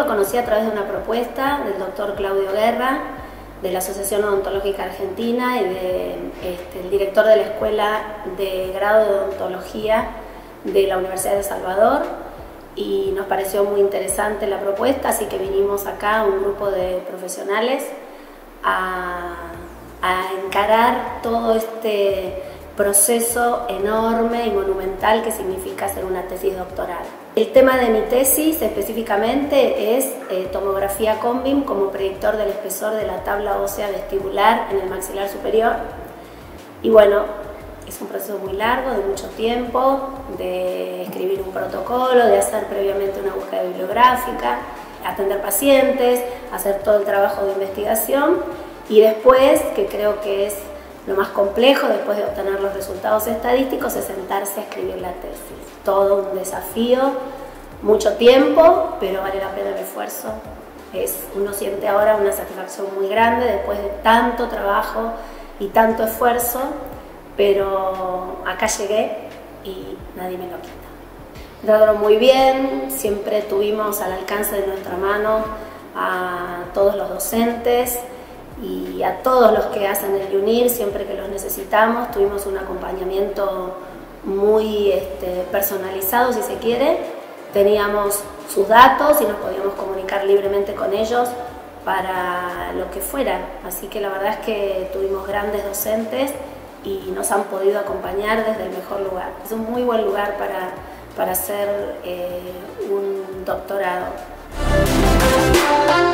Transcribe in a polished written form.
lo conocí a través de una propuesta del doctor Claudio Guerra, de la Asociación Odontológica Argentina y del director de la Escuela de Grado de Odontología de la Universidad de El Salvador, y nos pareció muy interesante la propuesta, así que vinimos acá un grupo de profesionales a encarar todo este proceso enorme y monumental que significa hacer una tesis doctoral. El tema de mi tesis específicamente es tomografía Cone-Beam como predictor del espesor de la tabla ósea vestibular en el maxilar superior. Y bueno, es un proceso muy largo, de mucho tiempo, de escribir un protocolo, de hacer previamente una búsqueda bibliográfica, atender pacientes, hacer todo el trabajo de investigación y después, que creo que es lo más complejo, después de obtener los resultados estadísticos, es sentarse a escribir la tesis. Todo un desafío, mucho tiempo, pero vale la pena el esfuerzo. Uno siente ahora una satisfacción muy grande después de tanto trabajo y tanto esfuerzo, pero acá llegué y nadie me lo quita. Me trataron muy bien, siempre tuvimos al alcance de nuestra mano a todos los docentes y a todos los que hacen el UNIR siempre que los necesitamos. Tuvimos un acompañamiento muy personalizado, si se quiere. Teníamos sus datos y nos podíamos comunicar libremente con ellos para lo que fuera. Así que la verdad es que tuvimos grandes docentes y nos han podido acompañar desde el mejor lugar. Es un muy buen lugar para hacer un doctorado.